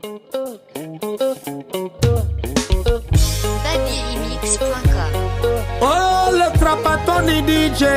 Oh, le Trapatoni DJ,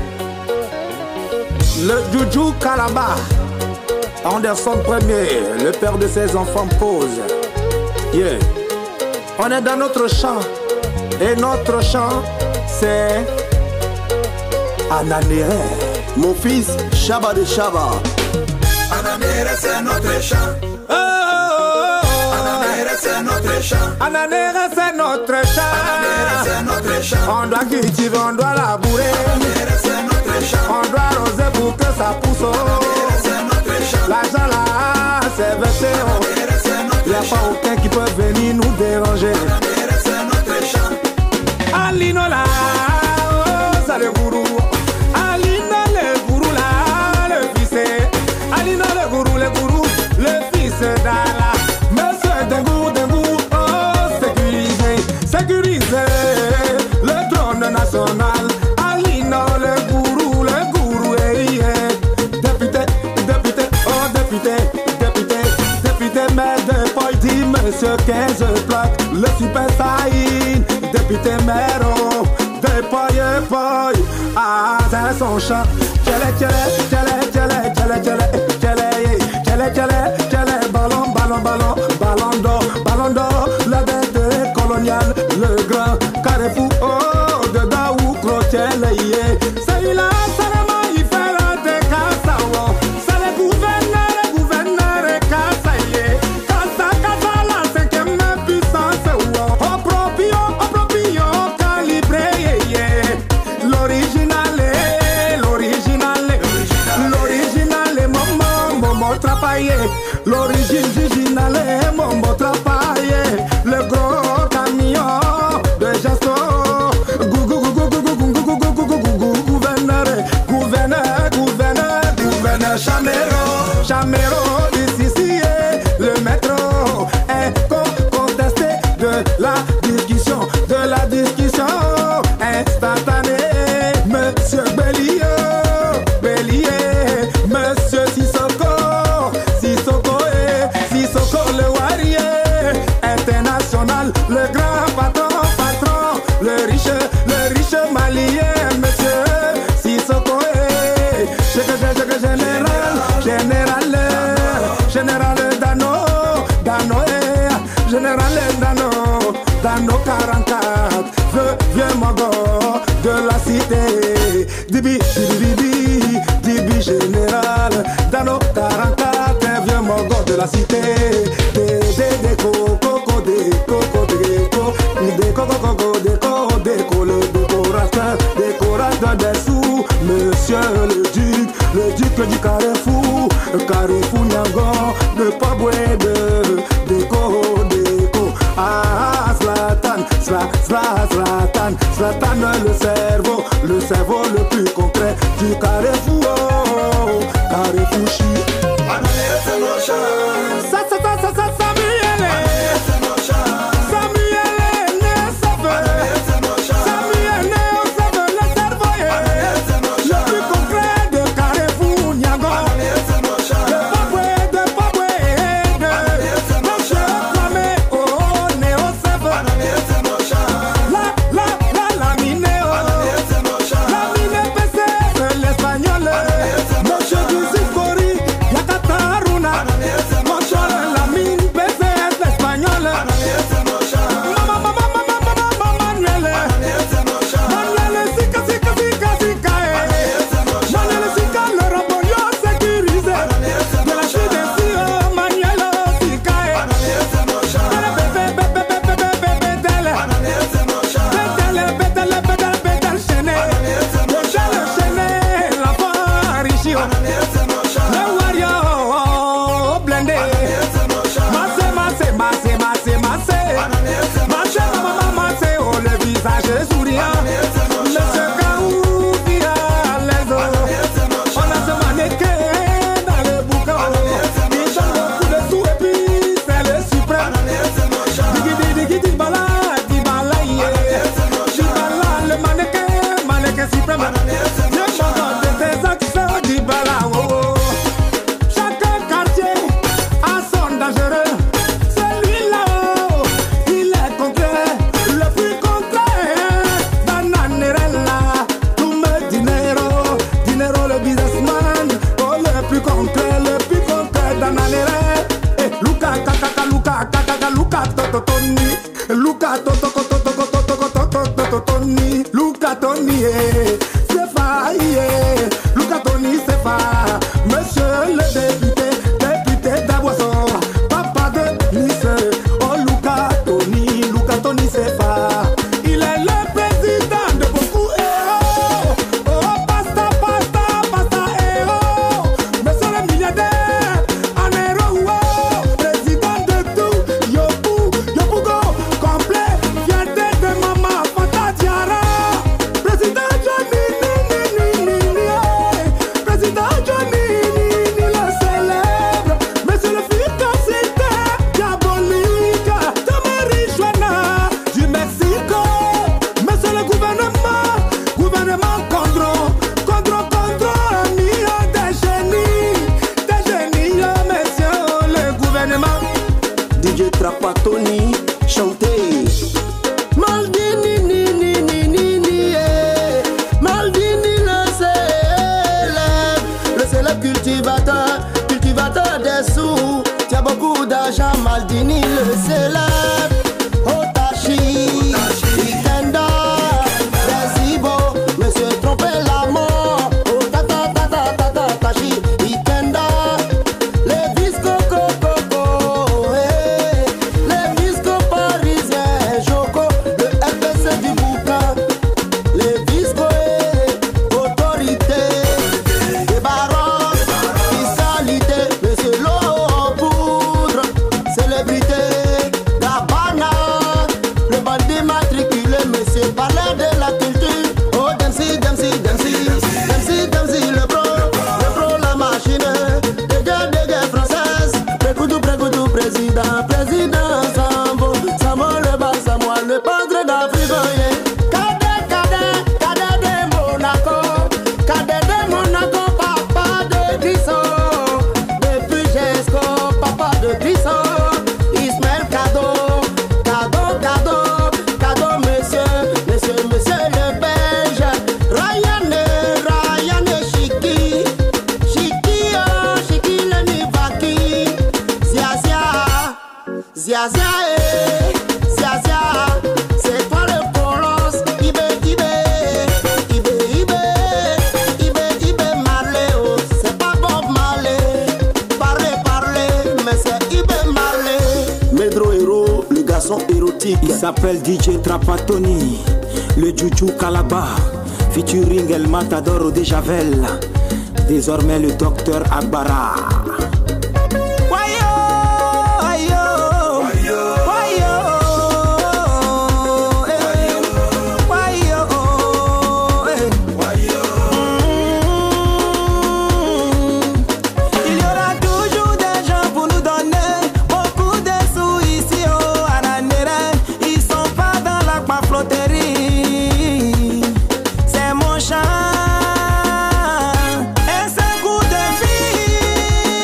le Juju Kalaba, Anderson Premier, le père de ses enfants pose. Yeah. On est dans notre chant, et notre chant c'est Ananere. Mon fils, Chaba de Chaba. Ananere c'est notre chant. Oh, oh, oh. Ananere c'est notre chant. Ananere c'est notre chant. Ananere c'est notre chant. On doit cultiver, on doit labourer. Ananere c'est notre chant. On doit arroser pour que ça pousse. Ananere c'est notre chant. L'argent là, c'est versé. Ananere c'est notre chant. Y'a pas aucun qui peut venir nous déranger. Ananere c'est notre chant. Alino là, oh, ça le gourou. Alino le gourou là, le fils. Alino le gourou, le fils d'Allah. Monsieur Dengou, oh, sécurisé le trône national. Alino le gourou, eh, yeah. Député, oh député, maire de Poiti, monsieur 15 plaques, le super saïn, député maire, oh, de Poy, ah, c'est son chant. Tchele, ballon d'or, la bête coloniale, le grand carrefour, oh, de Daou, Crotiel, yeah. C'est là, il fait la décasse, ça le gouverneur, Kassaye, Kassa, la 5e puissance, oh, proprio, calibré, yeah. L'original, Momo Trapaye, l'original, Momo Trapaye, le gros camion de Jasto, gouverneur Chamero, ici, le métro est contesté de la discussion instantanée. Monsieur Bélier, monsieur Sissoko, le warrior international, le grand patron, le riche malien, monsieur Sissoko, Dano 44, vieux mogo de la cité, Dibi général, Dano 44, vieux mogo de la cité, décorateur des sous, monsieur le duc du Carrefour Nyangon, de Paboué de déco, ah, Zlatan, le cerveau le plus concret du Carrefour, Carrefour Chi. Ananere c'est notre chant. Monsieur Giuseppe Yakata Runa, Mocho la mine Tony, Luca Tony, Luca Tony, c'est failli, Luca Tony, c'est failli. Monsieur le député d'Aboisson, papa de Nice, oh Luca Tony, c'est failli. Il est le président de beaucoup héros. Oh, pasta, héros. Monsieur le milliardaire, un héros, président de tout, Yopougo, complet, fierté de maman, Fanta Diarra. Président Johnny, président Johnny, le célèbre. Monsieur le efficacité diabolique, Tamari Joana du Mexico. Monsieur le gouvernement contre, million de génies, monsieur le gouvernement. DJ Trapatoni, chanter. Maldini, Maldini le célèbre cultivateur des sous. Tu as beaucoup d'argent, Maldini le célèbre. Otachi, Ikenda, Desibo, monsieur trompé la mort. Otachi, Ikenda, les visco coco, les visco parisiens, Joko, le FBC du bouquin, les visco autorité, les barons, fiscalité, monsieur l'eau en poudre, célébrité, la banane, le bandit matriculé, monsieur parlait de la culture. Oh, Dempsey, le pro, la machine, des guerres françaises, prégoudou, président, Sambo, le bas, Samoa, le padre d'Afrique, cadet de Monaco, papa de Crisson, depuis Jesco, papa de Crisson, Ismaël cadeau, monsieur le Belge, Ryan Chiki, le Nivaki, Zia, c'est toi le colosse, Ibe, Marley, oh, c'est pas Bob Marley, parler, mais c'est Ibe Marley. Medro héros, le garçon érotique. Il s'appelle DJ Trapatoni, le Juju Calabar, featuring El Matador de Javel, désormais le docteur Agbara. C'est mon chant, et c'est coup de vie.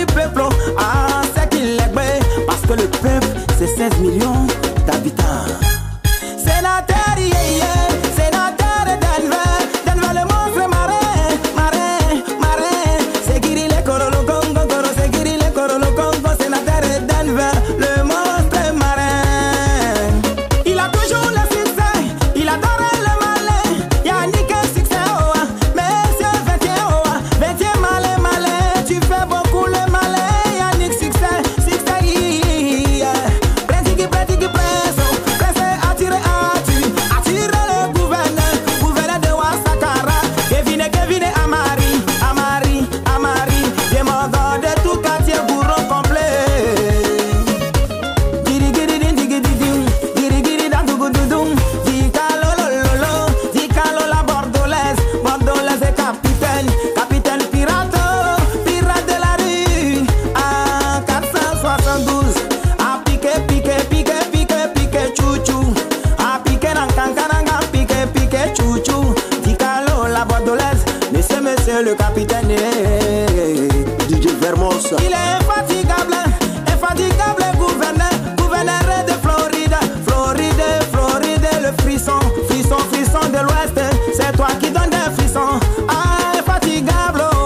du peuple, ah, c'est qu'il est bé, parce que le peuple, c'est 16 millions d'habitants. Sénateur, yeah, yeah, sénateur Denver, Denver le monstre marin, marin, marin. C'est Guiri le Korolo Congo, Koro, c'est Guiri le Korolo Congo, sénateur Denver, le monstre marin. Il a toujours le succès, il adore le malin, Yannick un succès, oh, monsieur 21, oh, 20e malin, malin, tu fais beaucoup le malin, Yannick succès, succès, yeah. Pratique, pratique, presse, presse, attirer, attirer le gouverneur, gouverneur de Wasakara, Kevin, Amari, Amari, Amari, demandant de tout quartier bourreau complet. Giri, giri, din, digi, didin, giri, giri, dan, dugu, dudum, Dicalo, lolo, Dicalo, la bordelaise, bordelaise et capitaine, capitaine pirate, pirate de la rue, à 472, à piquer, piquer, piquer, piquer, piquer, chouchou, à piquer, nankankananga, piquer, piquer, chouchou, Dicalo, la bordelaise, monsieur le capitaine, DJ Vermos. il est infatigable, infatigable gouverneur, gouverneur de Floride, Floride, Floride, le frisson, frisson, frisson de l'Ouest, c'est toi qui donnes des frissons, ah, infatigable, oh,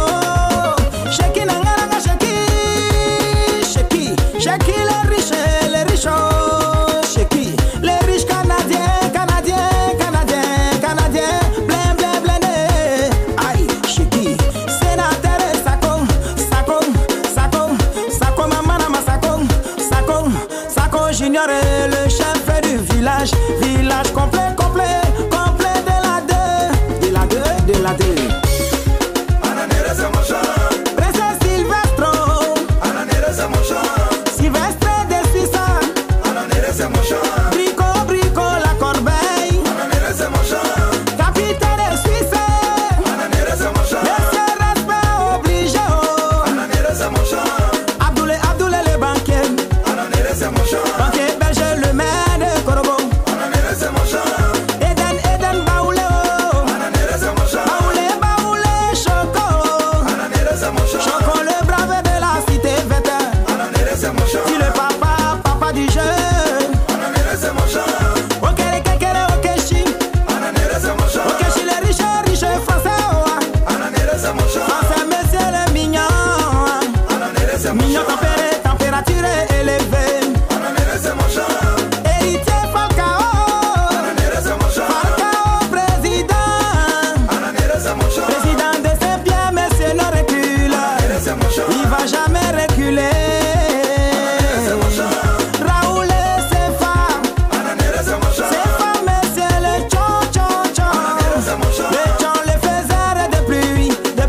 Sheki nangaranga, Sheki, Sheki, Sheki les riches, oh, Sheki, les riches canadiens, canadiens, canadiens, canadiens, blin, blin, blindé, aïe, Sheki, sénateur Sakon, Sakon, Sakon, Sakon, maman, Sakon, Sakon, Sakon Junior est le chef du village, village complet, complet, complet de la 2, de la 2, de la 2. Ananera c'est mon chat, Président Silvestro, Ananera c'est mon chat, Sylvestre de Suissa, Ananera c'est mon chat, Brico, Brico, la corbeille, Ananera c'est mon chat, capitaine de Suisse, Ananera c'est mon chat, monsieur respect obligé, oh, Ananera c'est mon chat, Abdoulaye, Abdoulaye le banquier, Ananera c'est mon chat, banquier belge le maire de Korobo, Ananera c'est mon chat, Eden, Eden Baoulé, oh, Ananera c'est mon chat, Baoulé, Baoulé, Choco, Ananera c'est mon chat, Choco le brave de la cité verte, Ananera c'est mon chat, tu le papa, papa du jeu, Ananera c'est mon chat, Okere, Kekere, Okeshi, Ananera c'est mon chat, Okeshi le riche, riche français, oh, Ananera c'est mon chat, français monsieur le mignon, Ananera c'est mon mignon chat, tempéré, température élevée, Ananera c'est mon chat, héritier Falcao, Ananera c'est mon chat, Falcao président, Ananera c'est mon chat, président de Saint-Pierre, monsieur ne recule, Ananera c'est mon chat, il va jamais reculer. c'est mon chat, Raoul et ses femmes, Ananera c'est mon chat, monsieur le chon, chon, chon. c'est mon chat, Le chon le faisait depuis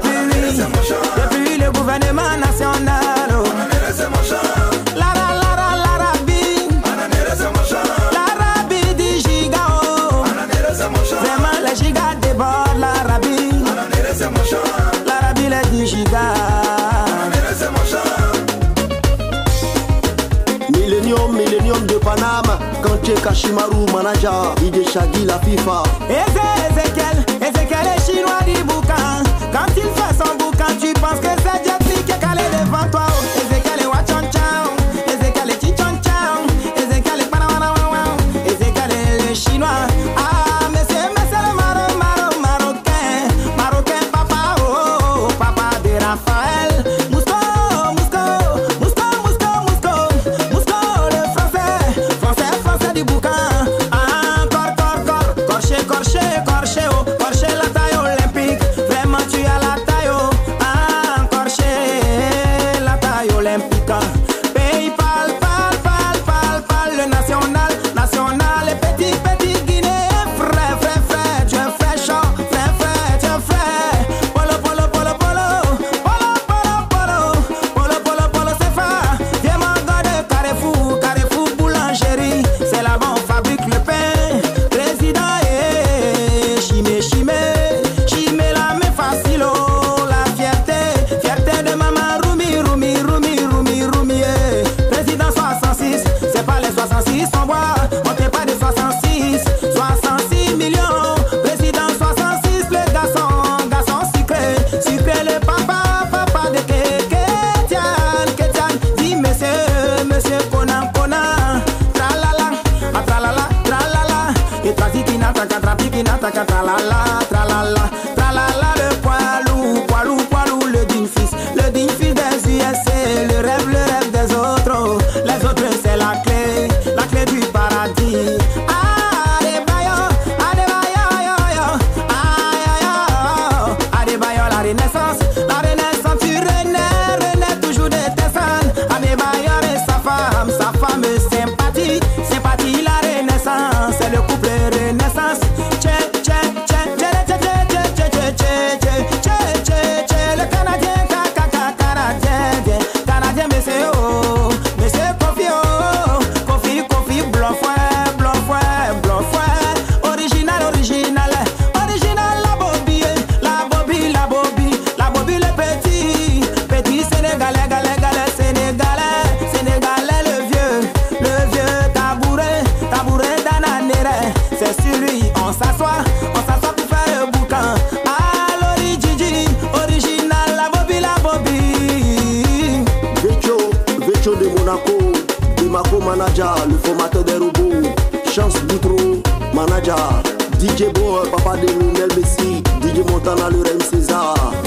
le gouvernement national. Ananera c'est mon chat, L'Arabie, Ananera c'est mon chat, l'Arabie du giga, oh. Ananera c'est mon chat, Vraiment le giga déborde l'Arabie, Ananera c'est mon chat, l'Arabie le du giga. Ananera c'est mon chat, Millennium de Panama, Kanché Kashimaru manager, DJ Shaggy la FIFA. Ezekiel est chinois du boucan. Quand il fait son boucan, tu penses que c'est Jet Li qui est calé devant toi. Ezekiel est Wachon Chao, Ezekiel est Chichon Chao, Ezekiel est Panama, Ezekiel est le chinois. Ah, monsieur le marocain, papa, oh, papa de Raphaël. Mousco, le français du boucan. Ah, corché, oh, corché la taille olympique. Vraiment, tu as la taille taka tralala, tralala, tralala, le poilou, poilou, poilou, le digne fils des USA, le rêve des autres. Les autres c'est la clé du paradis. Adebayo, Adebayo, yo, yo, Adebayo, la renaissance, tu renais toujours de tes sons. Adebayo et sa femme sympathie, la renaissance, c'est le couple renaissance. Le Canadien, monsieur Kofi, blanc fouet, original, la Bobby, le petit sénégalais, le vieux tabouret d'Ananéré, c'est sur lui, on s'assoit pour faire le boucan. Alors Gigi, original, la Bobby. Vecho de Monaco, Dimaco manager, le formateur des robots, Chance Boutro, manager, DJ Boy, papa de Lionel Messi, DJ Montana, le Rem César.